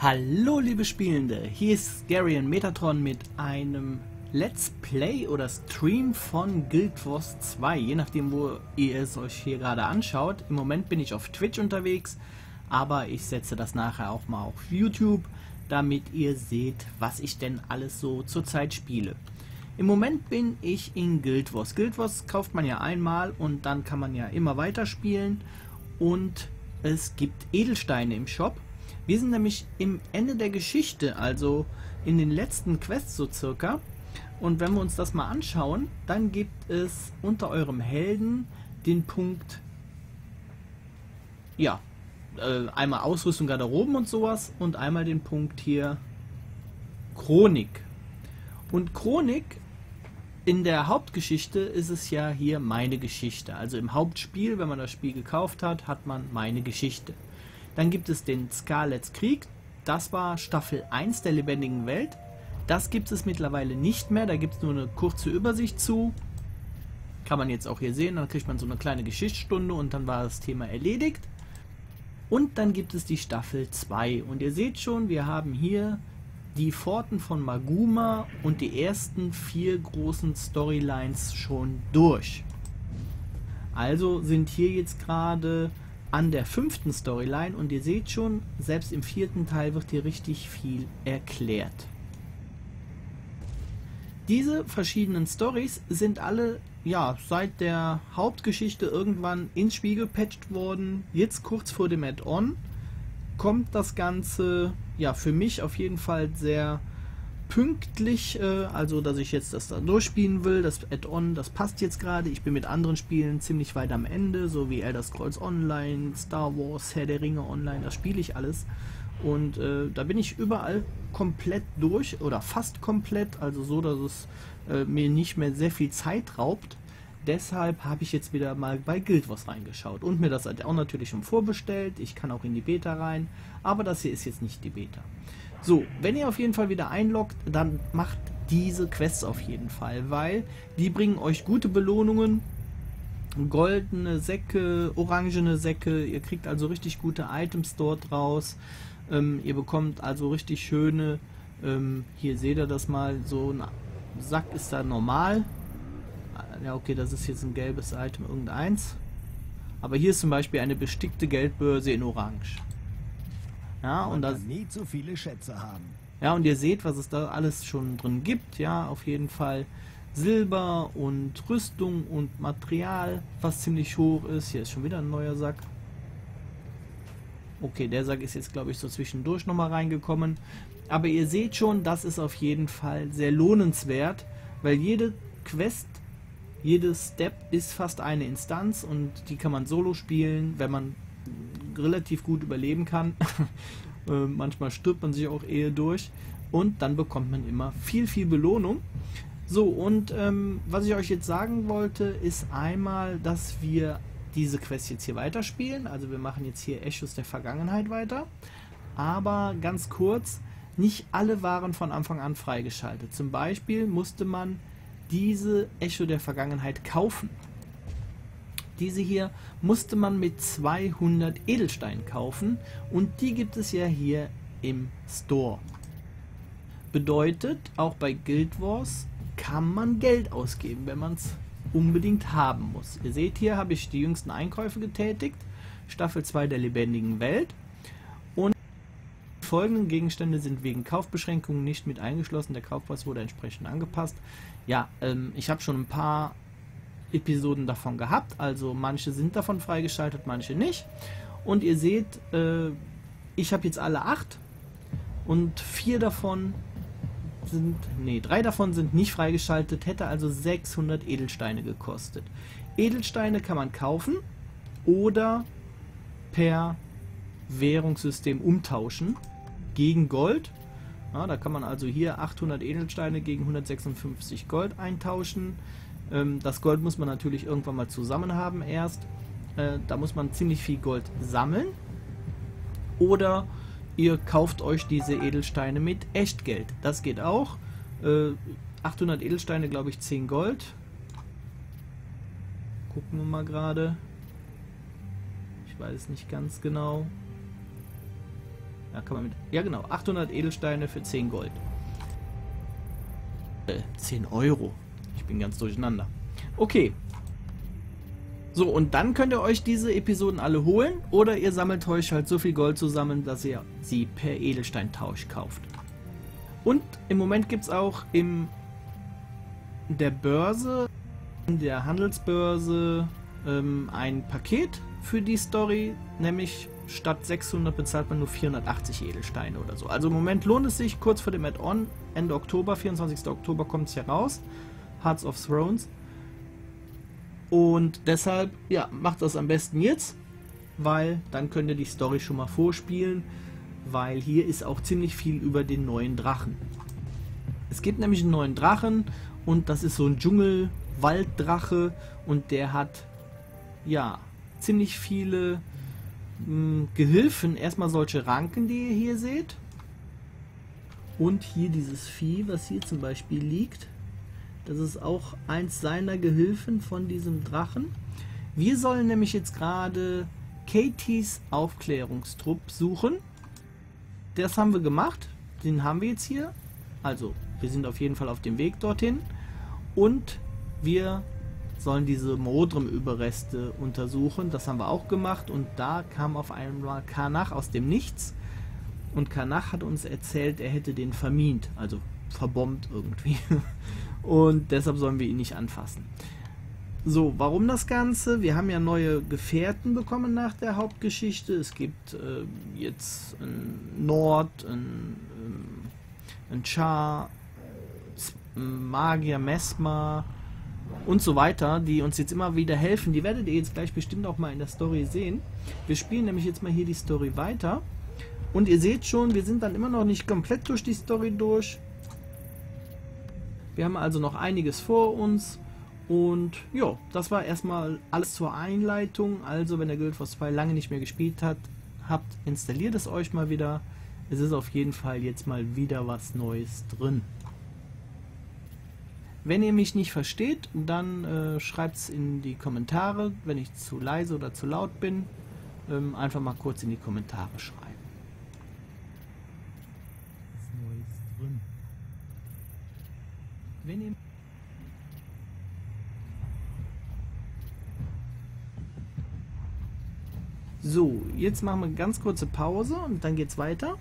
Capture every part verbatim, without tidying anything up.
Hallo liebe Spielende, hier ist Gary und Metatron mit einem Let's Play oder Stream von Guild Wars zwei, je nachdem wo ihr es euch hier gerade anschaut. Im Moment bin ich auf Twitch unterwegs, aber ich setze das nachher auch mal auf YouTube, damit ihr seht, was ich denn alles so zurzeit spiele. Im Moment bin ich in Guild Wars. Guild Wars kauft man ja einmal und dann kann man ja immer weiter spielen und es gibt Edelsteine im Shop. Wir sind nämlich im Ende der Geschichte, also in den letzten Quests so circa. Und wenn wir uns das mal anschauen, dann gibt es unter eurem Helden den Punkt, ja, äh, einmal Ausrüstung, Garderoben und sowas und einmal den Punkt hier Chronik. Und Chronik, in der Hauptgeschichte ist es ja hier meine Geschichte. Also im Hauptspiel, wenn man das Spiel gekauft hat, hat man meine Geschichte. Dann gibt es den Scarlets Krieg, das war Staffel eins der lebendigen Welt. Das gibt es mittlerweile nicht mehr, da gibt es nur eine kurze Übersicht zu. Kann man jetzt auch hier sehen, dann kriegt man so eine kleine Geschichtsstunde und dann war das Thema erledigt. Und dann gibt es die Staffel zwei und ihr seht schon, wir haben hier die Pforten von Maguma und die ersten vier großen Storylines schon durch. Also sind hier jetzt gerade an der fünften Storyline und ihr seht schon, selbst im vierten Teil wird hier richtig viel erklärt. Diese verschiedenen Stories sind alle ja seit der Hauptgeschichte irgendwann ins Spiel gepatcht worden. Jetzt kurz vor dem Add-on kommt das Ganze ja für mich auf jeden Fall sehr pünktlich, äh, also dass ich jetzt das da durchspielen will. Das Add-on, das passt jetzt gerade. Ich bin mit anderen Spielen ziemlich weit am Ende, so wie Elder Scrolls Online, Star Wars, Herr der Ringe Online, das spiele ich alles. Und äh, da bin ich überall komplett durch oder fast komplett, also so, dass es äh, mir nicht mehr sehr viel Zeit raubt. Deshalb habe ich jetzt wieder mal bei Guild Wars reingeschaut und mir das auch natürlich schon vorbestellt. Ich kann auch in die Beta rein, aber das hier ist jetzt nicht die Beta. So, wenn ihr auf jeden Fall wieder einloggt, dann macht diese Quests auf jeden Fall, weil die bringen euch gute Belohnungen, goldene Säcke, orangene Säcke, ihr kriegt also richtig gute Items dort raus, ähm, ihr bekommt also richtig schöne, ähm, hier seht ihr das mal, so ein Sack ist da normal, ja okay, das ist jetzt ein gelbes Item, irgendeins, aber hier ist zum Beispiel eine bestickte Geldbörse in Orange. Ja, und das nie zu viele Schätze haben. Ja, und ihr seht, was es da alles schon drin gibt. Ja, auf jeden Fall Silber und Rüstung und Material, was ziemlich hoch ist. Hier ist schon wieder ein neuer Sack. Okay, der Sack ist jetzt, glaube ich, so zwischendurch nochmal reingekommen. Aber ihr seht schon, das ist auf jeden Fall sehr lohnenswert, weil jede Quest, jede Step ist fast eine Instanz und die kann man solo spielen, wenn man relativ gut überleben kann. äh, manchmal stirbt man sich auch eher durch und dann bekommt man immer viel, viel Belohnung. So, und ähm, was ich euch jetzt sagen wollte, ist einmal, dass wir diese Quest jetzt hier weiterspielen. Also wir machen jetzt hier Echos der Vergangenheit weiter. Aber ganz kurz, nicht alle waren von Anfang an freigeschaltet. Zum Beispiel musste man diese Echo der Vergangenheit kaufen. Diese hier musste man mit zweihundert Edelsteinen kaufen und die gibt es ja hier im Store. Bedeutet, auch bei Guild Wars kann man Geld ausgeben, wenn man es unbedingt haben muss. Ihr seht, hier habe ich die jüngsten Einkäufe getätigt, Staffel zwei der lebendigen Welt, und die folgenden Gegenstände sind wegen Kaufbeschränkungen nicht mit eingeschlossen, der Kaufpreis wurde entsprechend angepasst. Ja, ähm, ich habe schon ein paar Episoden davon gehabt, also manche sind davon freigeschaltet, manche nicht. Und ihr seht, äh, ich habe jetzt alle acht und vier davon sind, nee, drei davon sind nicht freigeschaltet, hätte also sechshundert Edelsteine gekostet. Edelsteine kann man kaufen oder per Währungssystem umtauschen gegen Gold. Ja, da kann man also hier achthundert Edelsteine gegen hundertsechsundfünfzig Gold eintauschen. Das Gold muss man natürlich irgendwann mal zusammen haben erst. Äh, da muss man ziemlich viel Gold sammeln. Oder ihr kauft euch diese Edelsteine mit Echtgeld. Das geht auch. Äh, achthundert Edelsteine, glaube ich, zehn Gold. Gucken wir mal gerade. Ich weiß es nicht ganz genau. Da kann man mit, ja genau, achthundert Edelsteine für zehn Gold. Äh, zehn Euro. Ich bin ganz durcheinander. Okay. So, und dann könnt ihr euch diese Episoden alle holen oder ihr sammelt euch halt so viel Gold zusammen, dass ihr sie per Edelsteintausch kauft. Und im Moment gibt es auch im der Börse, in der Handelsbörse, ähm, ein Paket für die Story, nämlich statt sechshundert bezahlt man nur vierhundertachtzig Edelsteine oder so. Also im Moment lohnt es sich, kurz vor dem Add-on, Ende Oktober, vierundzwanzigsten Oktober kommt es hier raus, Hearts of Thrones. Und deshalb, ja, macht das am besten jetzt, weil dann könnt ihr die Story schon mal vorspielen, weil hier ist auch ziemlich viel über den neuen Drachen. Es gibt nämlich einen neuen Drachen und das ist so ein Dschungel-Walddrache und der hat, ja, ziemlich viele mh, Gehilfen. Erstmal solche Ranken, die ihr hier seht. Und hier dieses Vieh, was hier zum Beispiel liegt. Das ist auch eins seiner Gehilfen von diesem Drachen. Wir sollen nämlich jetzt gerade Katys Aufklärungstrupp suchen. Das haben wir gemacht. Den haben wir jetzt hier. Also, wir sind auf jeden Fall auf dem Weg dorthin. Und wir sollen diese Modrem-Überreste untersuchen. Das haben wir auch gemacht. Und da kam auf einmal Karnach aus dem Nichts. Und Karnach hat uns erzählt, er hätte den vermint. Also verbombt irgendwie. Und deshalb sollen wir ihn nicht anfassen. So, warum das Ganze? Wir haben ja neue Gefährten bekommen nach der Hauptgeschichte. Es gibt äh, jetzt ein Nord, ein, ein Char, ein Magier, Mesmer und so weiter, die uns jetzt immer wieder helfen. Die werdet ihr jetzt gleich bestimmt auch mal in der Story sehen. Wir spielen nämlich jetzt mal hier die Story weiter. Und ihr seht schon, wir sind dann immer noch nicht komplett durch die Story durch. Wir haben also noch einiges vor uns. Und ja, das war erstmal alles zur Einleitung. Also wenn ihr Guild Wars zwei lange nicht mehr gespielt hat, habt, installiert es euch mal wieder. Es ist auf jeden Fall jetzt mal wieder was Neues drin. Wenn ihr mich nicht versteht, dann äh, schreibt es in die Kommentare, wenn ich zu leise oder zu laut bin. Ähm, einfach mal kurz in die Kommentare schreiben. Was Neues drin. Wenn ihr So, jetzt machen wir eine ganz kurze Pause und dann geht's weiter.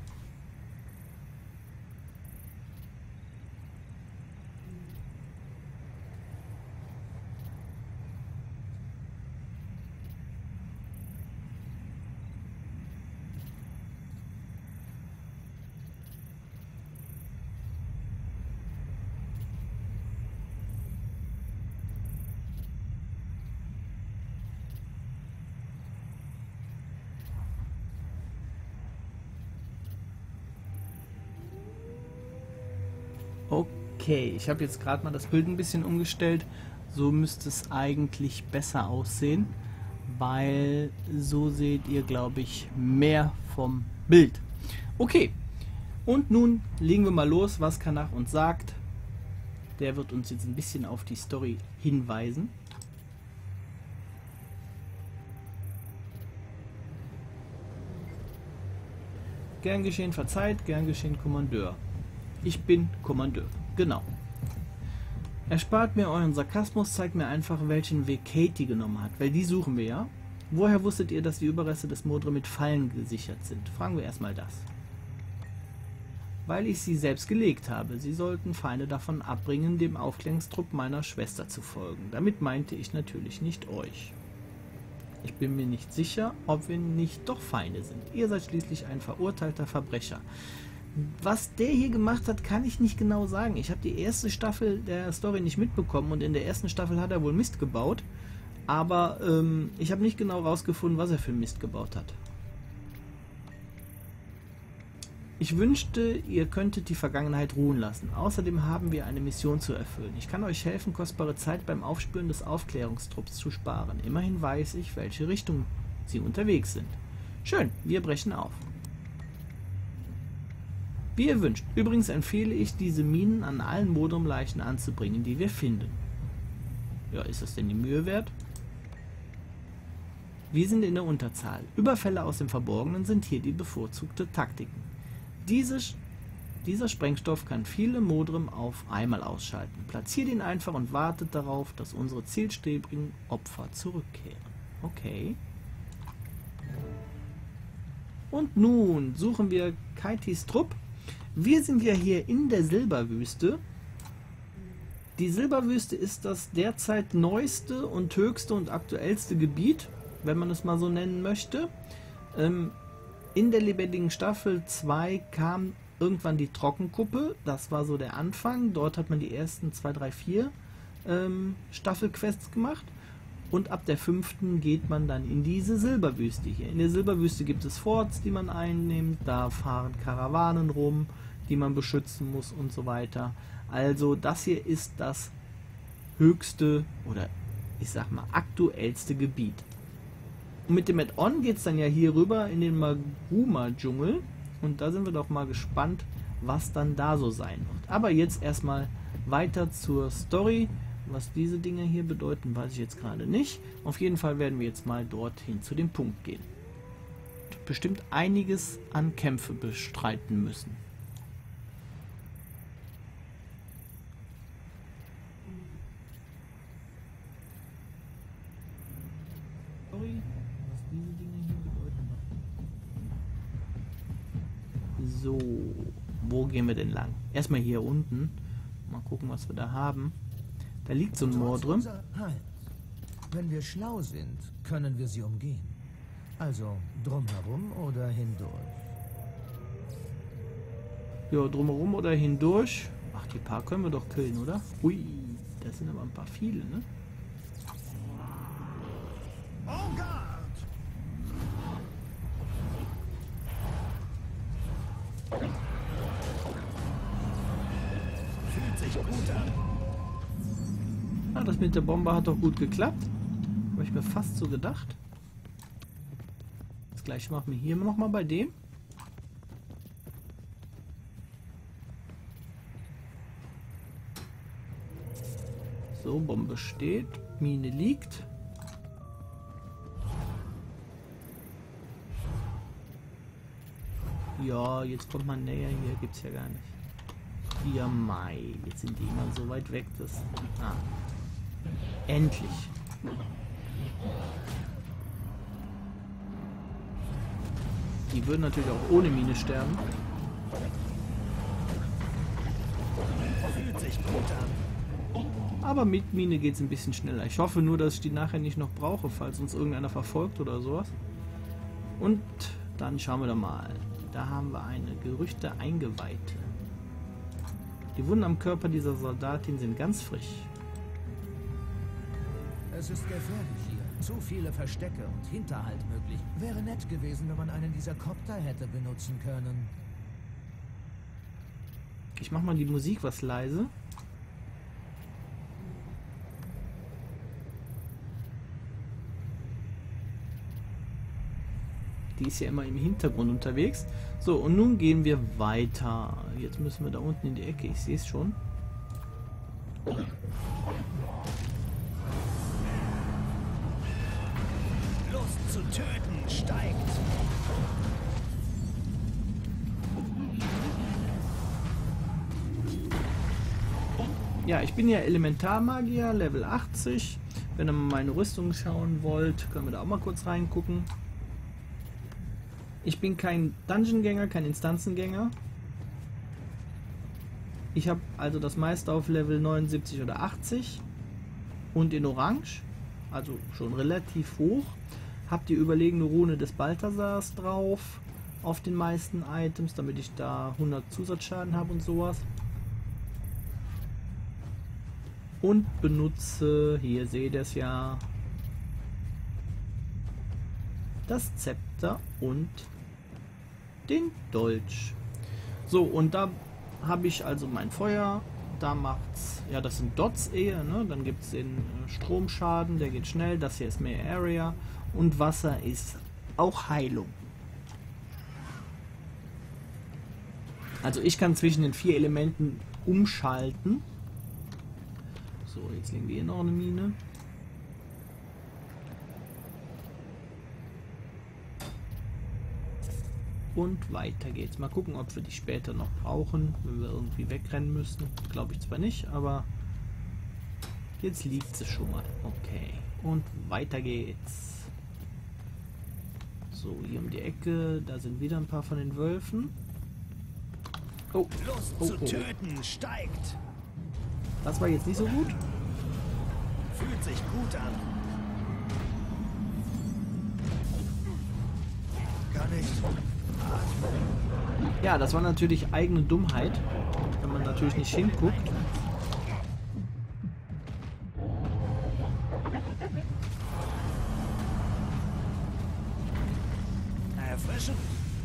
Okay, ich habe jetzt gerade mal das Bild ein bisschen umgestellt. So müsste es eigentlich besser aussehen, weil so seht ihr, glaube ich, mehr vom Bild. Okay, und nun legen wir mal los, was Karnach uns sagt. Der wird uns jetzt ein bisschen auf die Story hinweisen. Gern geschehen verzeiht, gern geschehen Kommandeur. Ich bin Kommandeur. Genau. Erspart mir euren Sarkasmus, zeigt mir einfach, welchen Weg Katy genommen hat, weil die suchen wir ja. Woher wusstet ihr, dass die Überreste des Modrem mit Fallen gesichert sind? Fragen wir erstmal das. Weil ich sie selbst gelegt habe. Sie sollten Feinde davon abbringen, dem Aufklärungstrupp meiner Schwester zu folgen. Damit meinte ich natürlich nicht euch. Ich bin mir nicht sicher, ob wir nicht doch Feinde sind. Ihr seid schließlich ein verurteilter Verbrecher. Was der hier gemacht hat, kann ich nicht genau sagen. Ich habe die erste Staffel der Story nicht mitbekommen und in der ersten Staffel hat er wohl Mist gebaut. Aber ähm, ich habe nicht genau rausgefunden, was er für Mist gebaut hat. Ich wünschte, ihr könntet die Vergangenheit ruhen lassen. Außerdem haben wir eine Mission zu erfüllen. Ich kann euch helfen, kostbare Zeit beim Aufspüren des Aufklärungstrupps zu sparen. Immerhin weiß ich, welche Richtung sie unterwegs sind. Schön, wir brechen auf. Wie ihr wünscht. Übrigens empfehle ich, diese Minen an allen Modrem-Leichen anzubringen, die wir finden. Ja, ist das denn die Mühe wert? Wir sind in der Unterzahl. Überfälle aus dem Verborgenen sind hier die bevorzugte Taktiken. Diese, dieser Sprengstoff kann viele Modrem auf einmal ausschalten. Platziert ihn einfach und wartet darauf, dass unsere zielstrebigen Opfer zurückkehren. Okay. Und nun suchen wir Kaitis Trupp. Wir sind ja hier in der Silberwüste. Die Silberwüste ist das derzeit neueste und höchste und aktuellste Gebiet, wenn man es mal so nennen möchte. Ähm, in der lebendigen Staffel zwei kam irgendwann die Trockenkuppe. Das war so der Anfang. Dort hat man die ersten zwei, drei, vier ähm, Staffelquests gemacht. Und ab der fünften geht man dann in diese Silberwüste hier. In der Silberwüste gibt es Forts, die man einnimmt. Da fahren Karawanen rum, die man beschützen muss und so weiter. Also das hier ist das höchste oder ich sag mal aktuellste Gebiet. Und mit dem Add-on geht es dann ja hier rüber in den Maguma-Dschungel. Und da sind wir doch mal gespannt, was dann da so sein wird. Aber jetzt erstmal weiter zur Story. Was diese Dinge hier bedeuten, weiß ich jetzt gerade nicht. Auf jeden Fall werden wir jetzt mal dorthin zu dem Punkt gehen. Bestimmt einiges an Kämpfe bestreiten müssen. Sorry, was diese Dinge hier bedeuten. So, wo gehen wir denn lang? Erstmal hier unten. Mal gucken, was wir da haben. Da liegt so ein Modrem. Halt. Wenn wir schlau sind, können wir sie umgehen. Also drumherum oder hindurch? Ja, drumherum oder hindurch. Ach, die paar können wir doch killen, oder? Ui, das sind aber ein paar viele, ne? Oh Gott! Fühlt sich gut an. Ah, das mit der Bombe hat doch gut geklappt. Habe ich mir fast so gedacht. Das gleiche machen wir hier noch mal bei dem. So, Bombe steht. Mine liegt. Ja, jetzt kommt man näher. Hier gibt es ja gar nicht. Ja, Mai. Jetzt sind die immer so weit weg. Das... Ah. Endlich. Die würden natürlich auch ohne Mine sterben. Fühlt sich gut an. Aber mit Mine geht es ein bisschen schneller. Ich hoffe nur, dass ich die nachher nicht noch brauche, falls uns irgendeiner verfolgt oder sowas. Und dann schauen wir da mal. Da haben wir eine Gerüchte Eingeweihte. Die Wunden am Körper dieser Soldatin sind ganz frisch. Es ist gefährlich hier. Zu viele Verstecke und Hinterhalt möglich. Wäre nett gewesen, wenn man einen dieser Kopter hätte benutzen können. Ich mach mal die Musik was leise. Die ist ja immer im Hintergrund unterwegs. So, und nun gehen wir weiter. Jetzt müssen wir da unten in die Ecke. Ich sehe es schon. Lust zu töten steigt. Ja, ich bin ja Elementarmagier, Level achtzig. Wenn ihr mal meine Rüstung schauen wollt, können wir da auch mal kurz reingucken. Ich bin kein Dungeon-Gänger, kein Instanzengänger. Ich habe also das meiste auf Level neunundsiebzig oder achtzig und in Orange, also schon relativ hoch. Habe die überlegene Rune des Balthasars drauf auf den meisten Items, damit ich da hundert Zusatzschaden habe und sowas. Und benutze, hier seht ihr es ja, das Zepter und den Dolch. So, und da habe ich also mein Feuer. Da macht's, ja, das sind Dots eher, ne? Dann gibt es den äh, Stromschaden, der geht schnell. Das hier ist mehr Area. Und Wasser ist auch Heilung. Also ich kann zwischen den vier Elementen umschalten. So, jetzt legen wir hier noch eine Mine. Und weiter geht's. Mal gucken, ob wir die später noch brauchen, wenn wir irgendwie wegrennen müssen. Glaube ich zwar nicht, aber jetzt liegt sie schon mal. Okay. Und weiter geht's. So, hier um die Ecke. Da sind wieder ein paar von den Wölfen. Oh. Lust Oh, zu oh. töten steigt. Das war jetzt nicht so gut. Fühlt sich gut an. Kann ich atmen. Ja, das war natürlich eigene Dummheit, wenn man natürlich nicht hinguckt. Erfrischen.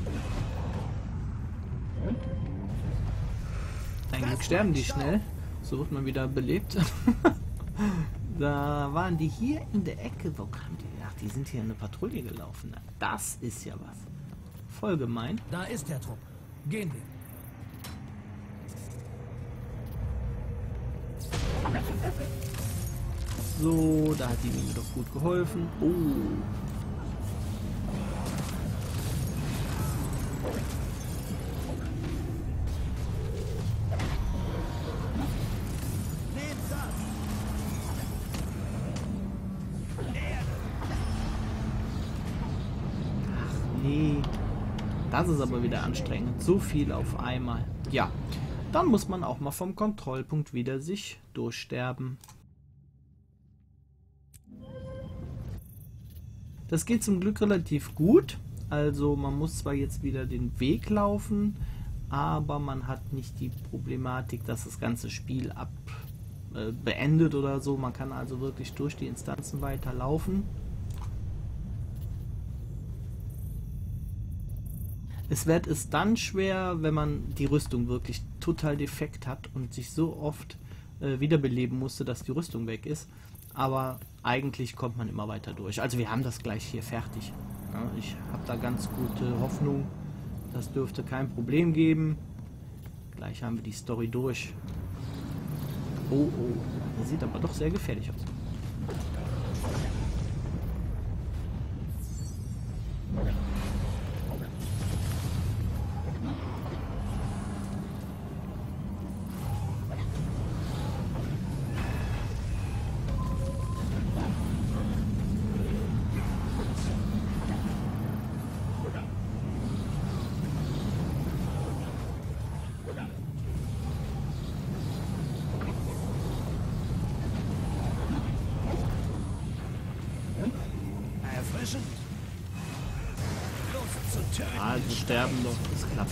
Ein Glück sterben die schnell. So wird man wieder belebt. Da waren die hier in der Ecke. Wo kamen die? Ach, die sind hier in eine Patrouille gelaufen. Na, das ist ja was. Voll gemein. Da ist der Trupp. Gehen wir. So, da hat die mir doch gut geholfen. Oh. Nee. Das ist aber wieder anstrengend. So viel auf einmal. Ja. Dann muss man auch mal vom Kontrollpunkt wieder sich durchsterben. Das geht zum Glück relativ gut. Also man muss zwar jetzt wieder den Weg laufen, aber man hat nicht die Problematik, dass das ganze Spiel ab äh, beendet oder so. Man kann also wirklich durch die Instanzen weiterlaufen. Es wird es dann schwer, wenn man die Rüstung wirklich total defekt hat und sich so oft äh, wiederbeleben musste, dass die Rüstung weg ist. Aber eigentlich kommt man immer weiter durch. Also wir haben das gleich hier fertig. Ja, ich habe da ganz gute Hoffnung. Das dürfte kein Problem geben. Gleich haben wir die Story durch. Oh, oh. Das sieht aber doch sehr gefährlich aus. Erfrischend. Lust zu töten. Ah, sie sterben doch. Das klappt.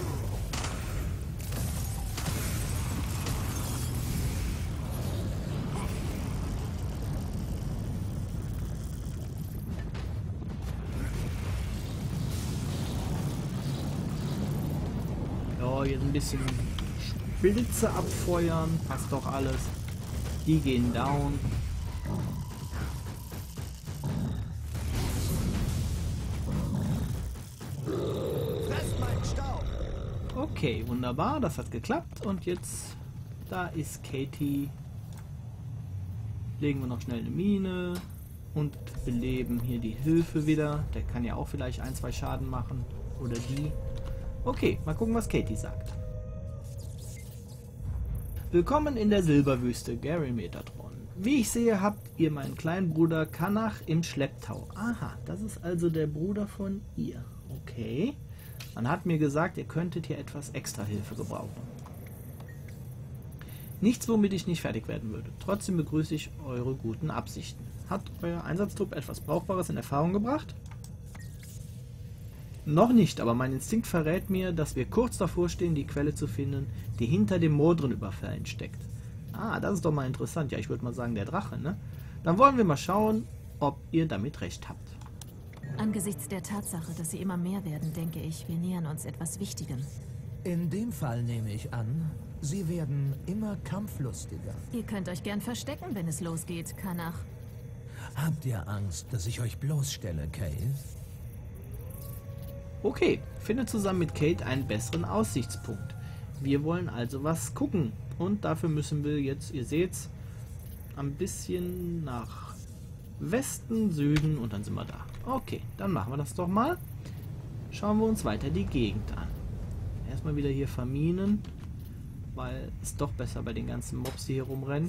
Ja, jetzt ein bisschen Blitze abfeuern. Passt doch alles. Die gehen down. Okay, wunderbar, das hat geklappt und jetzt, da ist Katie. Legen wir noch schnell eine Mine und beleben hier die Hilfe wieder. Der kann ja auch vielleicht ein, zwei Schaden machen oder die. Okay, mal gucken, was Katie sagt. Willkommen in der Silberwüste, Gary Metatron. Wie ich sehe, habt ihr meinen kleinen Bruder Kanach im Schlepptau. Aha, das ist also der Bruder von ihr. Okay. Man hat mir gesagt, ihr könntet hier etwas extra Hilfe gebrauchen. Nichts, womit ich nicht fertig werden würde. Trotzdem begrüße ich eure guten Absichten. Hat euer Einsatztrupp etwas Brauchbares in Erfahrung gebracht? Noch nicht, aber mein Instinkt verrät mir, dass wir kurz davor stehen, die Quelle zu finden, die hinter dem Mordrenüberfällen steckt. Ah, das ist doch mal interessant. Ja, ich würde mal sagen, der Drache, ne? Dann wollen wir mal schauen, ob ihr damit recht habt. Angesichts der Tatsache, dass sie immer mehr werden, denke ich, wir nähern uns etwas Wichtigem. In dem Fall nehme ich an, sie werden immer kampflustiger. Ihr könnt euch gern verstecken, wenn es losgeht, Kanach. Habt ihr Angst, dass ich euch bloßstelle, Kate? Okay, finde zusammen mit Kate einen besseren Aussichtspunkt. Wir wollen also was gucken. Und dafür müssen wir jetzt, ihr seht's, ein bisschen nach Westen, Süden und dann sind wir da. Okay, dann machen wir das doch mal. schauen wir uns weiter die Gegend an. Erstmal wieder hier verminen, weil es doch besser bei den ganzen Mobs, die hier rumrennen.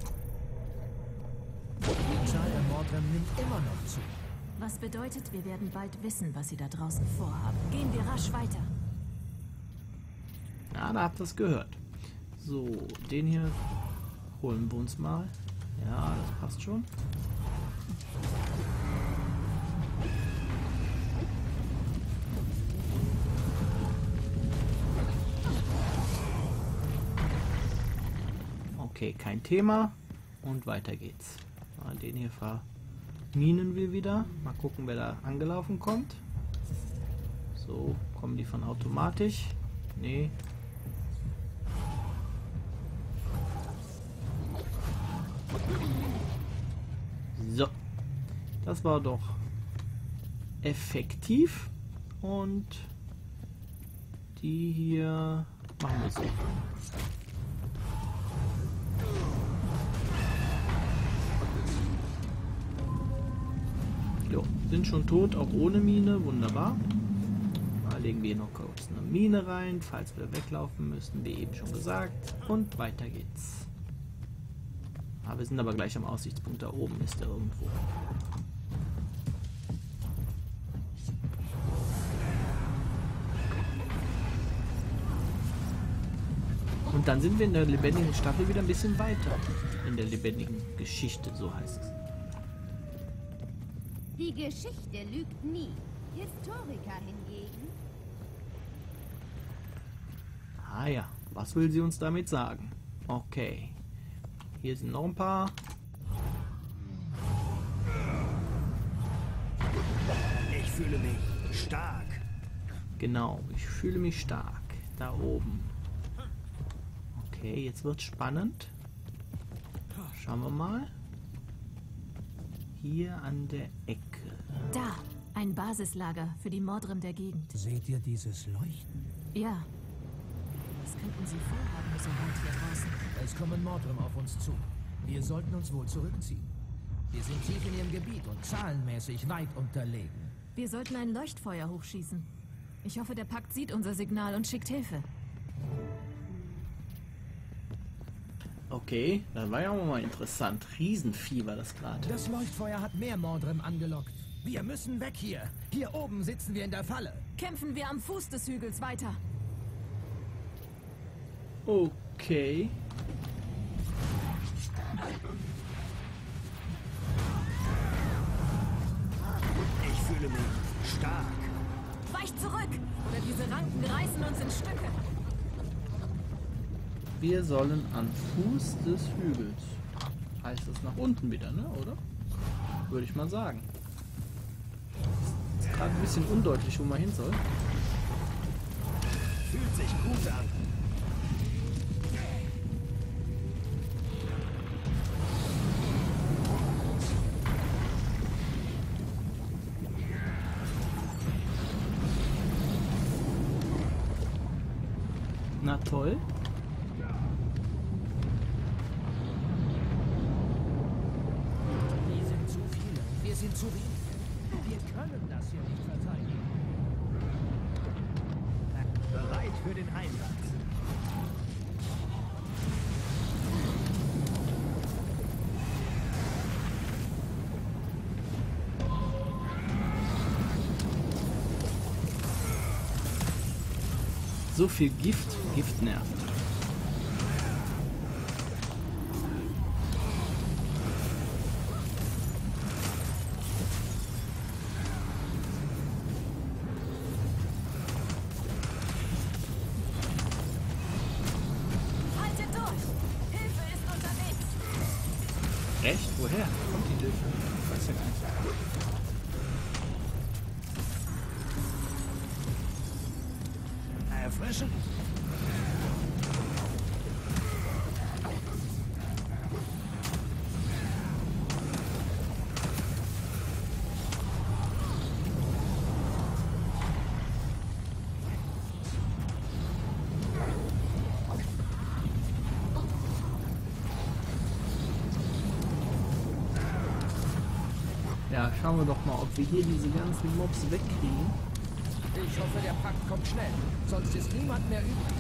Die Zahl der Mordren nimmt immer noch zu. Was bedeutet, wir werden bald wissen, was sie da draußen vorhaben. Gehen wir rasch weiter. Ja, da habt ihr es gehört. So, den hier holen wir uns mal. Ja, das passt schon. Okay, kein Thema. Und weiter geht's. Ja, den hier verminen wir wieder. Mal gucken, wer da angelaufen kommt. So, kommen die von automatisch? Nee. So. Das war doch effektiv. Und die hier machen wir so. Jo, sind schon tot, auch ohne Mine. Wunderbar. Da legen wir noch kurz eine Mine rein, falls wir weglaufen müssen, wie eben schon gesagt. Und weiter geht's. Ah, wir sind aber gleich am Aussichtspunkt. Da oben ist er irgendwo. Und dann sind wir in der lebendigen Staffel wieder ein bisschen weiter. In der lebendigen Geschichte, so heißt es. Die Geschichte lügt nie. Historiker hingegen. Ah ja, was will sie uns damit sagen? Okay. Hier sind noch ein paar. Ich fühle mich stark. Genau, ich fühle mich stark. Da oben. Okay, jetzt wird's spannend. Schauen wir mal. Hier an der Ecke. Da, ein Basislager für die Mordrim der Gegend. Seht ihr dieses Leuchten? Ja. Was könnten sie vorhaben, so weit hier draußen? Es kommen Mordrim auf uns zu. Wir sollten uns wohl zurückziehen. Wir sind tief in ihrem Gebiet und zahlenmäßig weit unterlegen. Wir sollten ein Leuchtfeuer hochschießen. Ich hoffe, der Pakt sieht unser Signal und schickt Hilfe. Okay, das war ja auch mal interessant. Riesenvieh war das gerade. Das Leuchtfeuer hat mehr Mordrim angelockt. Wir müssen weg hier. Hier oben sitzen wir in der Falle. Kämpfen wir am Fuß des Hügels weiter. Okay. Ich fühle mich stark. Weicht zurück! Oder diese Ranken reißen uns in Stücke. Wir sollen an Fuß des Hügels. Heißt das nach unten wieder, ne? Oder? Würde ich mal sagen. Ist gerade ein bisschen undeutlich, wo man hin soll. Fühlt sich gut an. Na toll. Wir sind zu viele. Wir sind zu wenig. Wir können das hier nicht verteidigen. Bereit für den Einsatz. So viel Gift. Gift nervt. Haltet durch! Hilfe ist unterwegs! Echt? Woher kommt die Hilfe? Ich weiß ja gar nicht. Erfrischend. Ja, schauen wir doch mal, ob wir hier diese ganzen Mobs wegkriegen. Ich hoffe, der Pakt kommt schnell, sonst ist niemand mehr übrig.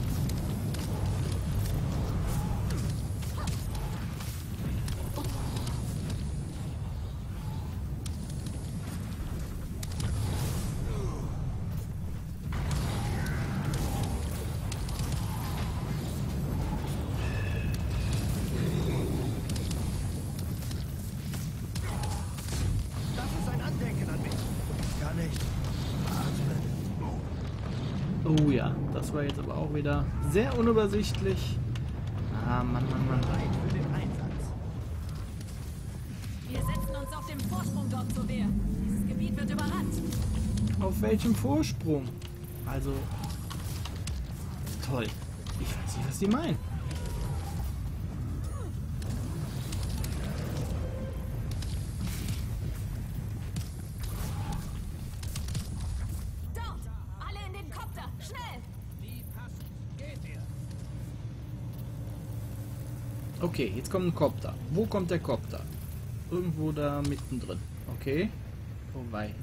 Oh ja, das war jetzt aber auch wieder sehr unübersichtlich. Ah, Mann, Mann, Mann. Bereit für den Einsatz. Wir setzen uns auf dem Vorsprung dort zur Wehr. Dieses Gebiet wird überrannt. Auf welchem Vorsprung? Also, toll. Ich weiß nicht, was die meinen. Dort! Alle in den Kopter! Schnell! Okay, jetzt kommt ein Kopter. Wo kommt der Kopter? Irgendwo da mittendrin. Okay. Wobei.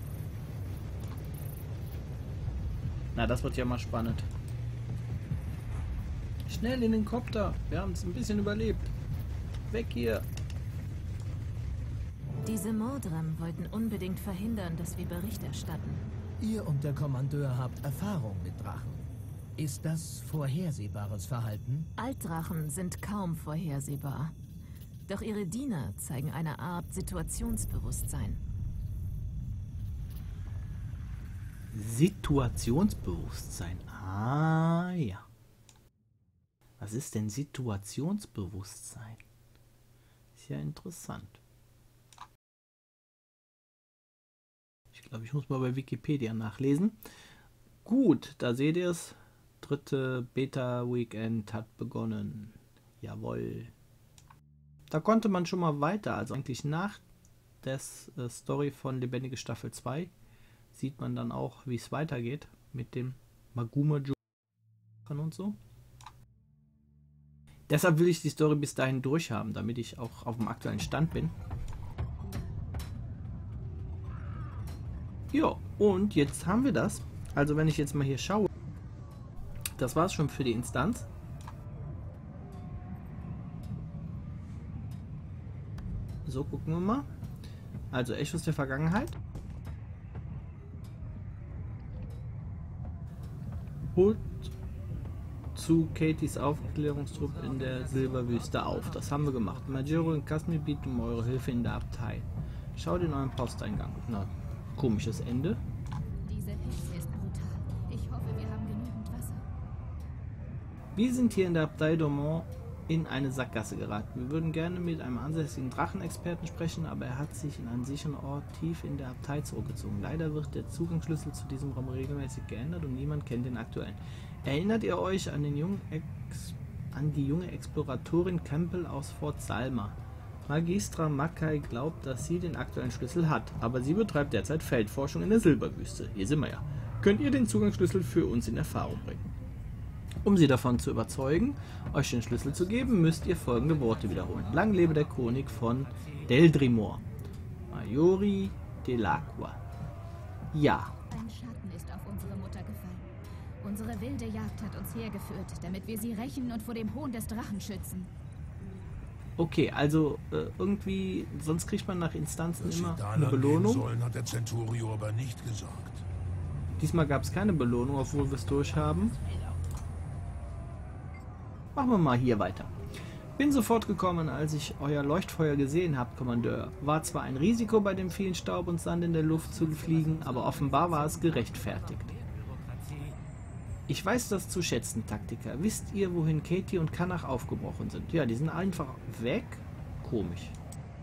Na, das wird ja mal spannend. Schnell in den Kopter. Wir haben es ein bisschen überlebt. Weg hier. Diese Mordrem wollten unbedingt verhindern, dass wir Bericht erstatten. Ihr und der Kommandeur habt Erfahrung mit Drachen. Ist das vorhersehbares Verhalten? Altdrachen sind kaum vorhersehbar. Doch ihre Diener zeigen eine Art Situationsbewusstsein. Situationsbewusstsein. Ah ja. Was ist denn Situationsbewusstsein? Ist ja interessant. Ich glaube, ich muss mal bei Wikipedia nachlesen. Gut, da seht ihr es. Dritte Beta-Weekend hat begonnen. Jawohl. Da konnte man schon mal weiter. Also eigentlich nach der äh, Story von Lebendige Staffel zwei sieht man dann auch, wie es weitergeht mit dem Maguma und so. Deshalb will ich die Story bis dahin durchhaben, damit ich auch auf dem aktuellen Stand bin. Ja, und jetzt haben wir das. Also wenn ich jetzt mal hier schaue, das war es schon für die Instanz. So, gucken wir mal. Also Echos der Vergangenheit. Holt zu Katys Aufklärungstrupp in der Silberwüste auf. Das haben wir gemacht. Majiro und Kasmi bieten um eure Hilfe in der Abtei. Schaut in euren Posteingang. Na, komisches Ende. Diese Hitze ist brutal. Ich hoffe, wir haben genügend Wasser. Wir sind hier in der Abtei Dormont in eine Sackgasse geraten. Wir würden gerne mit einem ansässigen Drachenexperten sprechen, aber er hat sich in einen sicheren Ort tief in der Abtei zurückgezogen. Leider wird der Zugangsschlüssel zu diesem Raum regelmäßig geändert und niemand kennt den aktuellen. Erinnert ihr euch an, den jungen Ex an die junge Exploratorin Campbell aus Fort Salma? Magistra Mackay glaubt, dass sie den aktuellen Schlüssel hat, aber sie betreibt derzeit Feldforschung in der Silberwüste. Hier sind wir ja. Könnt ihr den Zugangsschlüssel für uns in Erfahrung bringen? Um sie davon zu überzeugen, euch den Schlüssel zu geben, müsst ihr folgende Worte wiederholen. Lang lebe der König von Deldrimor. Majori Delacqua. Ja. Ein Schatten ist auf unsere Mutter gefallen. Unsere wilde Jagd hat uns hergeführt, damit wir sie rächen und vor dem Hohn des Drachen schützen. Okay, also äh, irgendwie, sonst kriegt man nach Instanzen Was immer sie da eine lang Belohnung. gehen sollen, hat der Centurio aber nicht gesagt. Diesmal gab es keine Belohnung, obwohl wir es durchhaben. Machen wir mal hier weiter. Bin sofort gekommen, als ich euer Leuchtfeuer gesehen habt, Kommandeur. War zwar ein Risiko, bei dem vielen Staub und Sand in der Luft zu fliegen, aber offenbar war es gerechtfertigt. Ich weiß das zu schätzen, Taktiker. Wisst ihr, wohin Katie und Kanach aufgebrochen sind? Ja, die sind einfach weg. Komisch.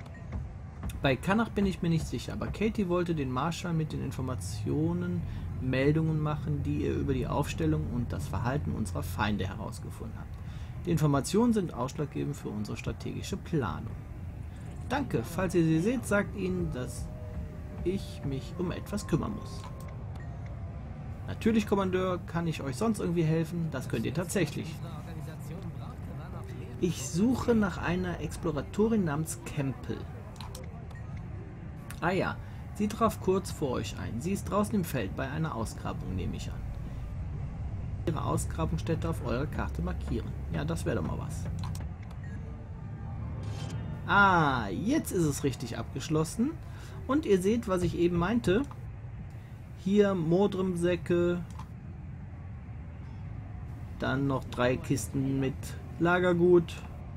Bei Kanach bin ich mir nicht sicher, aber Katie wollte den Marschall mit den Informationen, Meldungen machen, die ihr über die Aufstellung und das Verhalten unserer Feinde herausgefunden habt. Die Informationen sind ausschlaggebend für unsere strategische Planung. Danke, falls ihr sie seht, sagt ihnen, dass ich mich um etwas kümmern muss. Natürlich, Kommandeur, kann ich euch sonst irgendwie helfen? Das könnt ihr tatsächlich. Ich suche nach einer Exploratorin namens Campbell. Ah ja, Sie traf kurz vor euch ein. Sie ist draußen im Feld bei einer Ausgrabung, nehme ich an. Ihre Ausgrabungsstätte auf eurer Karte markieren. Ja, das wäre doch mal was. Ah, jetzt ist es richtig abgeschlossen. Und ihr seht, was ich eben meinte. Hier Modrem-Säcke. Dann noch drei Kisten mit Lagergut.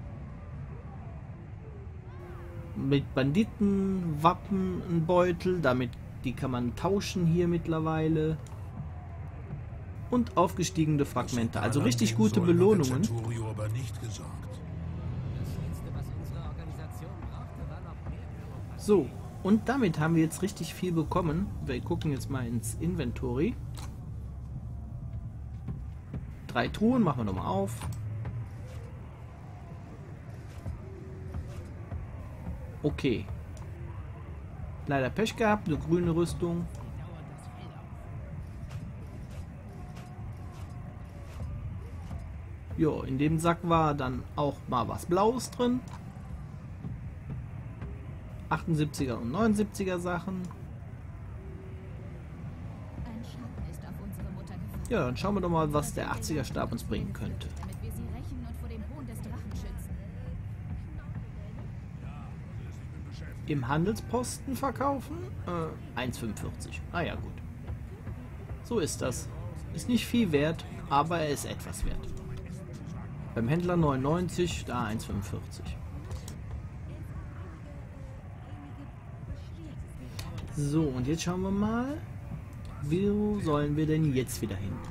Mit Banditen, Wappen, ein Beutel. Damit, die kann man tauschen hier mittlerweile. Und aufgestiegene Fragmente. Also richtig gute Belohnungen. Aber nicht gesagt. So, und damit haben wir jetzt richtig viel bekommen. Wir gucken jetzt mal ins Inventory. Drei Truhen, machen wir nochmal auf. Okay. Leider Pech gehabt, eine grüne Rüstung. Jo, in dem Sack war dann auch mal was Blaues drin. achtundsiebziger und neunundsiebziger Sachen. Ein Schatten ist auf unsere Mutter gefallen. Ja, dann schauen wir doch mal, was der achtziger Stab uns bringen könnte. Damit wir sie rächen und vor dem Hohn des Drachen schützen. Im Handelsposten verkaufen? Äh, eins Komma fünfundvierzig. Ah ja, gut. So ist das. Ist nicht viel wert, aber er ist etwas wert. Beim Händler neunundneunzig, da eins Komma fünfundvierzig. So, und jetzt schauen wir mal, wo sollen wir denn jetzt wieder hin?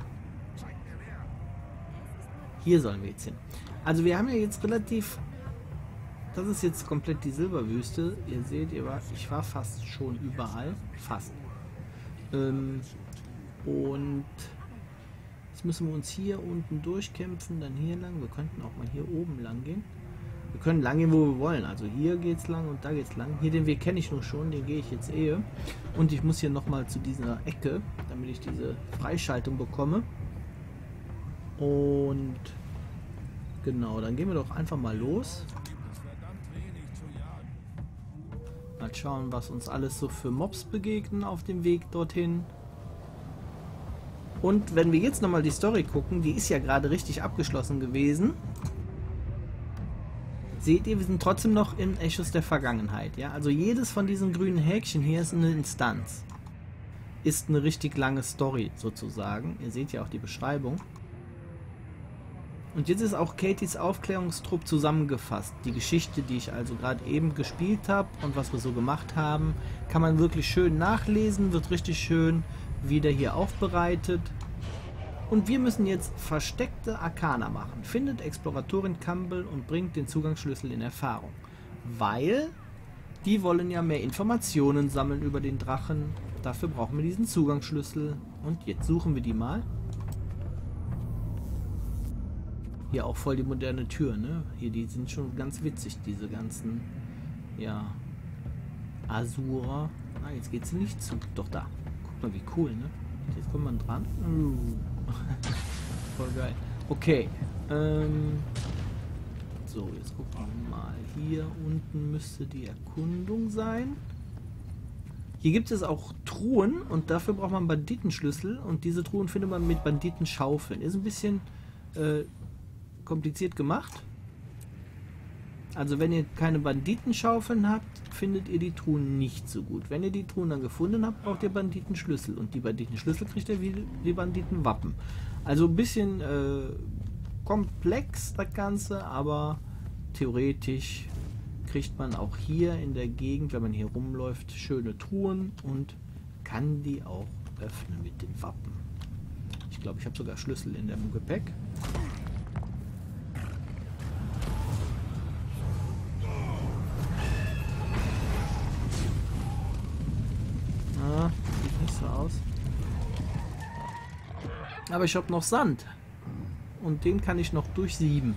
Hier sollen wir jetzt hin. Also wir haben ja jetzt relativ... Das ist jetzt komplett die Silberwüste. Ihr seht, ihr war, ich war fast schon überall. Fast. Ähm, und jetzt müssen wir uns hier unten durchkämpfen, dann hier lang. Wir könnten auch mal hier oben lang gehen. Wir können lang gehen, wo wir wollen. Also hier geht's lang und da geht's lang. Hier den Weg kenne ich nur schon, den gehe ich jetzt eh. Und ich muss hier nochmal zu dieser Ecke, damit ich diese Freischaltung bekomme. Und genau, dann gehen wir doch einfach mal los. Mal schauen, was uns alles so für Mobs begegnen auf dem Weg dorthin. Und wenn wir jetzt nochmal die Story gucken, die ist ja gerade richtig abgeschlossen gewesen. Seht ihr, wir sind trotzdem noch in Echos der Vergangenheit. Ja? Also jedes von diesen grünen Häkchen hier ist eine Instanz. Ist eine richtig lange Story sozusagen. Ihr seht ja auch die Beschreibung. Und jetzt ist auch Katys Aufklärungstrupp zusammengefasst. Die Geschichte, die ich also gerade eben gespielt habe und was wir so gemacht haben, kann man wirklich schön nachlesen, wird richtig schön wieder hier aufbereitet. Und wir müssen jetzt versteckte Arkana machen. Findet Exploratorin Campbell und bringt den Zugangsschlüssel in Erfahrung. Weil die wollen ja mehr Informationen sammeln über den Drachen. Dafür brauchen wir diesen Zugangsschlüssel. Und jetzt suchen wir die mal. Hier auch voll die moderne Tür, ne? Hier, die sind schon ganz witzig, diese ganzen, ja, Asura. Ah, jetzt geht sie nicht zu. Doch da. Guck mal, wie cool, ne? Jetzt kommt man dran. Uh. Voll geil. Okay. Ähm, so, jetzt gucken wir mal. Hier unten müsste die Erkundung sein. Hier gibt es auch Truhen und dafür braucht man Banditenschlüssel. Und diese Truhen findet man mit Banditenschaufeln. Ist ein bisschen äh, kompliziert gemacht. Also wenn ihr keine Banditenschaufeln habt, findet ihr die Truhen nicht so gut. Wenn ihr die Truhen dann gefunden habt, braucht ihr Banditenschlüssel. Und die Banditenschlüssel kriegt ihr wie die Banditenwappen. Also ein bisschen äh, komplex das Ganze, aber theoretisch kriegt man auch hier in der Gegend, wenn man hier rumläuft, schöne Truhen und kann die auch öffnen mit den Wappen. Ich glaube, ich habe sogar Schlüssel in dem Gepäck. Sieht nicht so aus. Aber ich habe noch Sand. Und den kann ich noch durchsieben.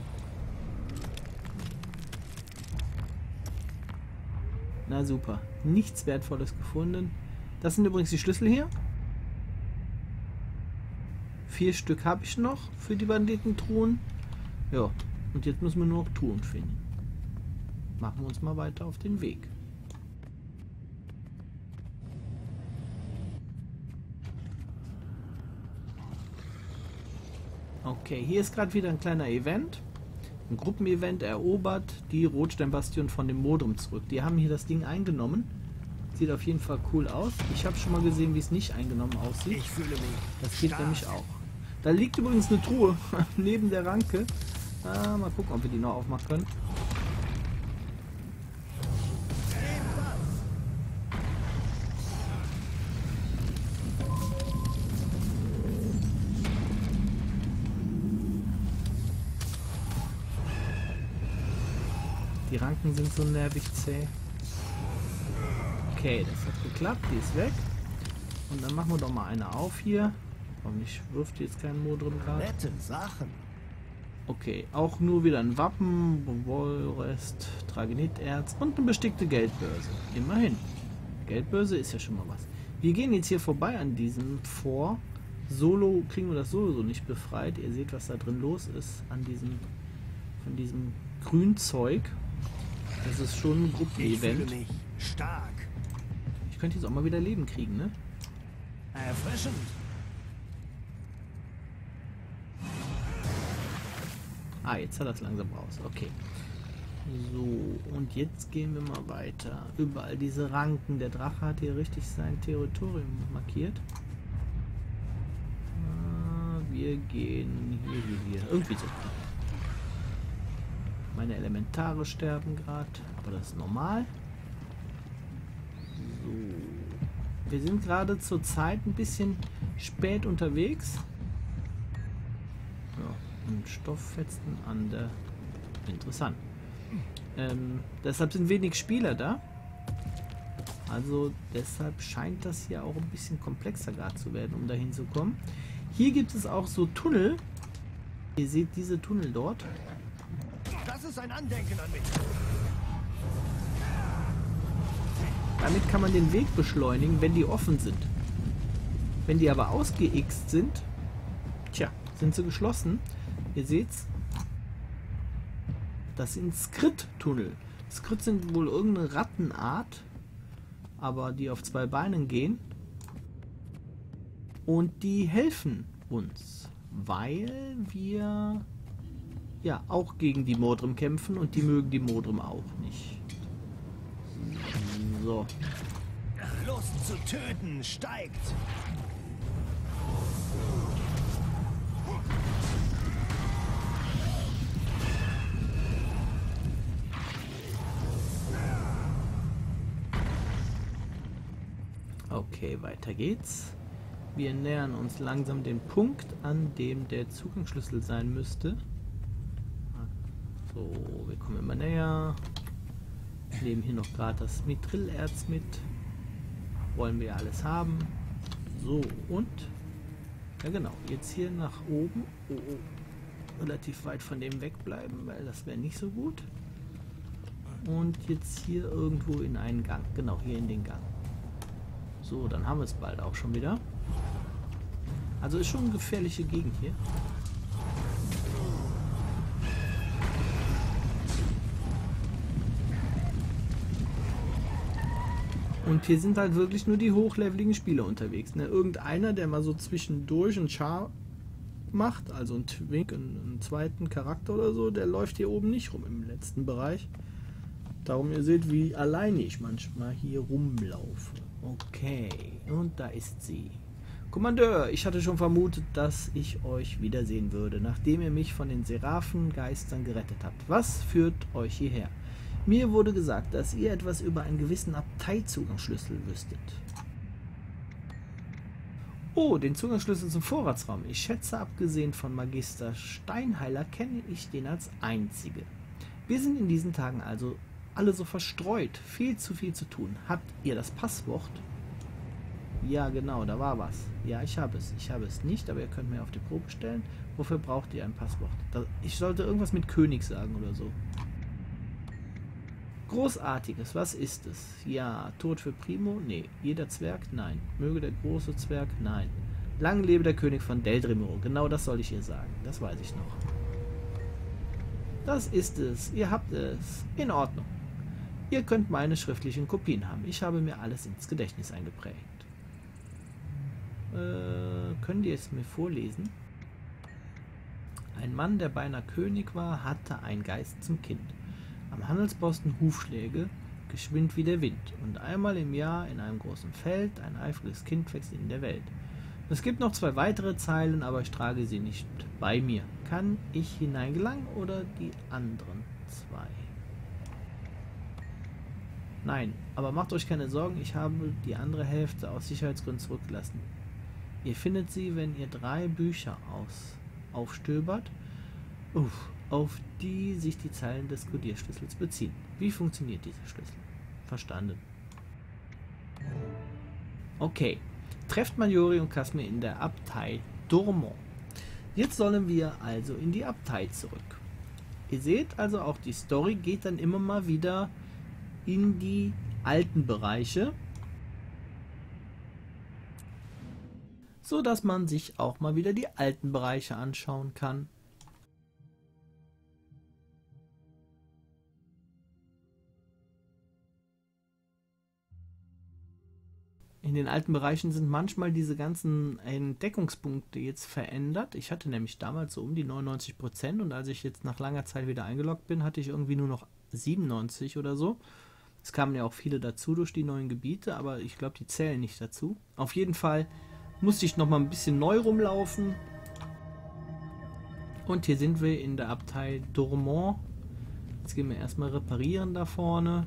Na super. Nichts Wertvolles gefunden. Das sind übrigens die Schlüssel hier. Vier Stück habe ich noch für die Banditentruhen. Ja. Und jetzt müssen wir nur noch Truhen finden. Machen wir uns mal weiter auf den Weg. Okay, hier ist gerade wieder ein kleiner Event. Ein Gruppenevent erobert die Rotsteinbastion von dem Modrum zurück. Die haben hier das Ding eingenommen. Sieht auf jeden Fall cool aus. Ich habe schon mal gesehen, wie es nicht eingenommen aussieht. Ich fühle mich Das geht stark. nämlich auch. Da liegt übrigens eine Truhe neben der Ranke. Ah, mal gucken, ob wir die noch aufmachen können. Die Ranken sind so nervig zäh. Okay, das hat geklappt. Die ist weg. Und dann machen wir doch mal eine auf hier. Warum nicht? Wirft jetzt kein Modrum gerade? Nette Sachen. Okay, auch nur wieder ein Wappen, Wollrest, Dragoniterz und eine bestickte Geldbörse. Immerhin. Geldbörse ist ja schon mal was. Wir gehen jetzt hier vorbei an diesem Fort. Solo kriegen wir das sowieso nicht befreit. Ihr seht, was da drin los ist an diesem, von diesem Grünzeug. Das ist schon ein Ich Gruppenevent. fühle mich stark. Ich könnte jetzt auch mal wieder Leben kriegen, ne? Erfrischend. Ah, jetzt hat er es langsam raus. Okay. So, und jetzt gehen wir mal weiter. Überall diese Ranken. Der Drache hat hier richtig sein Territorium markiert. Ah, wir gehen hier, hier, hier. Irgendwie so. Meine Elementare sterben gerade, aber das ist normal. So. Wir sind gerade zur Zeit ein bisschen spät unterwegs. Ja, und Stofffetzen an der... Interessant. Ähm, deshalb sind wenig Spieler da. Also deshalb scheint das hier auch ein bisschen komplexer gerade zu werden, um dahin zu kommen. Hier gibt es auch so Tunnel. Ihr seht diese Tunnel dort. Das ist ein Andenken an mich. Damit kann man den Weg beschleunigen, wenn die offen sind. Wenn die aber ausgeixt sind, tja, sind sie geschlossen. Ihr seht's. Das sind Skrit-Tunnel. Skrit sind wohl irgendeine Rattenart, aber die auf zwei Beinen gehen. Und die helfen uns, weil wir ja auch gegen die Modrim kämpfen und die mögen die Modrim auch nicht. So. Lust zu töten steigt. Okay, weiter geht's. Wir nähern uns langsam dem Punkt, an dem der Zugangsschlüssel sein müsste. So, wir kommen immer näher. Nehmen hier noch gerade das Mitrillerz mit. Wollen wir alles haben. So, und? Ja genau, jetzt hier nach oben. Oh, oh. Relativ weit von dem wegbleiben, weil das wäre nicht so gut. Und jetzt hier irgendwo in einen Gang. Genau, hier in den Gang. So, dann haben wir es bald auch schon wieder. Also ist schon eine gefährliche Gegend hier. Und hier sind halt wirklich nur die hochleveligen Spieler unterwegs. Ne? Irgendeiner, der mal so zwischendurch einen Char macht, also einen Twink, einen, einen zweiten Charakter oder so, der läuft hier oben nicht rum im letzten Bereich. Darum ihr seht, wie alleine ich manchmal hier rumlaufe. Okay, und da ist sie. Kommandeur, ich hatte schon vermutet, dass ich euch wiedersehen würde, nachdem ihr mich von den Seraphengeistern gerettet habt. Was führt euch hierher? Mir wurde gesagt, dass ihr etwas über einen gewissen Abteizugangsschlüssel wüsstet. Oh, den Zugangsschlüssel zum Vorratsraum. Ich schätze, abgesehen von Magister Steinheiler kenne ich den als einzige. Wir sind in diesen Tagen also alle so verstreut. Viel zu viel zu tun. Habt ihr das Passwort? Ja, genau, da war was. Ja, ich habe es. Ich habe es nicht, aber ihr könnt mir auf die Probe stellen. Wofür braucht ihr ein Passwort? Da, ich sollte irgendwas mit König sagen oder so. Großartiges, was ist es? Ja, Tod für Primo? Nee. Jeder Zwerg? Nein. Möge der große Zwerg? Nein. Lang lebe der König von Deldrimor. Genau das soll ich ihr sagen. Das weiß ich noch. Das ist es. Ihr habt es. In Ordnung. Ihr könnt meine schriftlichen Kopien haben. Ich habe mir alles ins Gedächtnis eingeprägt. Äh, könnt ihr es mir vorlesen? Ein Mann, der beinahe König war, hatte einen Geist zum Kind. Am Handelsposten Hufschläge, geschwind wie der Wind, und einmal im Jahr in einem großen Feld ein eifriges Kind wächst in der Welt. Es gibt noch zwei weitere Zeilen, aber ich trage sie nicht bei mir. Kann ich hineingelangen oder die anderen zwei? Nein, aber macht euch keine Sorgen, ich habe die andere Hälfte aus Sicherheitsgründen zurückgelassen. Ihr findet sie, wenn ihr drei Bücher aus, aufstöbert, uff, auf die sich die Zeilen des Kodierschlüssels beziehen. Wie funktioniert dieser Schlüssel? Verstanden. Okay. Trefft Mayuri und Kasmir in der Abtei Dormont. Jetzt sollen wir also in die Abtei zurück. Ihr seht also, auch die Story geht dann immer mal wieder in die alten Bereiche, so dass man sich auch mal wieder die alten Bereiche anschauen kann. In den alten Bereichen sind manchmal diese ganzen Entdeckungspunkte jetzt verändert. Ich hatte nämlich damals so um die neunundneunzig Prozent und als ich jetzt nach langer Zeit wieder eingeloggt bin, hatte ich irgendwie nur noch siebenundneunzig oder so. Es kamen ja auch viele dazu durch die neuen Gebiete, aber ich glaube, die zählen nicht dazu. Auf jeden Fall musste ich noch mal ein bisschen neu rumlaufen. Und hier sind wir in der Abtei Dormont. Jetzt gehen wir erstmal reparieren da vorne.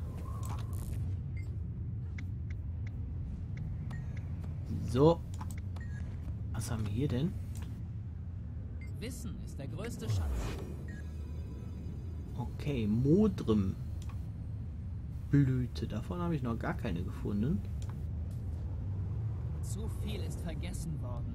So. Was haben wir hier denn? Wissen ist der größte Schatz. Okay, Modrim Blüte. Davon habe ich noch gar keine gefunden. Zu viel ist vergessen worden.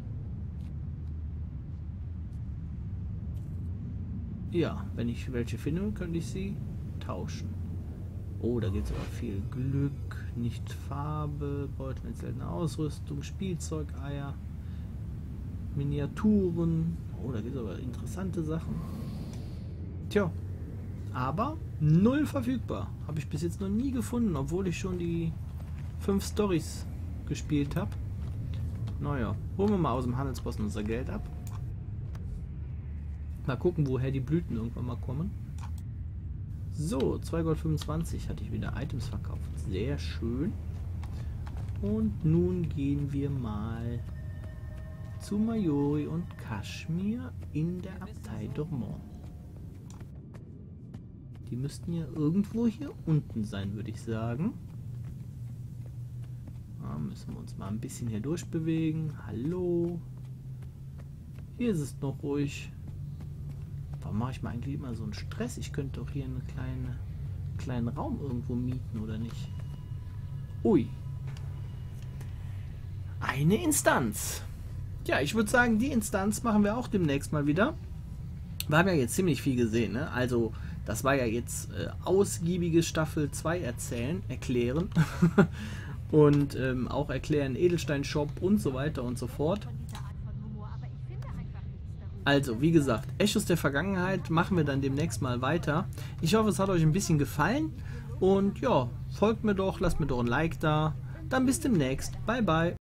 Ja, wenn ich welche finde, könnte ich sie tauschen. Oh, da gibt es aber viel Glück, nicht Farbe, Beutel mit seltener Ausrüstung, Spielzeugeier, Miniaturen. Oh, da gibt es aber interessante Sachen. Tja, aber null verfügbar. Habe ich bis jetzt noch nie gefunden, obwohl ich schon die fünf Storys gespielt habe. Naja, holen wir mal aus dem Handelsposten unser Geld ab. Mal gucken, woher die Blüten irgendwann mal kommen. So, zwei Gold fünfundzwanzig hatte ich wieder Items verkauft. Sehr schön. Und nun gehen wir mal zu Mayuri und Kasmir in der Abtei Dormont. Die müssten ja irgendwo hier unten sein, würde ich sagen. Da müssen wir uns mal ein bisschen hier durchbewegen. Hallo. Hier ist es noch ruhig. Warum mache ich mir eigentlich immer so einen Stress? Ich könnte doch hier einen kleine, kleinen Raum irgendwo mieten, oder nicht? Ui. Eine Instanz. Ja, ich würde sagen, die Instanz machen wir auch demnächst mal wieder. Wir haben ja jetzt ziemlich viel gesehen, ne? Also, das war ja jetzt äh, ausgiebige Staffel zwei erzählen, erklären. Und ähm, auch erklären Edelstein-Shop und so weiter und so fort. Also, wie gesagt, Echos der Vergangenheit machen wir dann demnächst mal weiter. Ich hoffe, es hat euch ein bisschen gefallen. Und ja, folgt mir doch, lasst mir doch ein Like da. Dann bis demnächst. Bye, bye.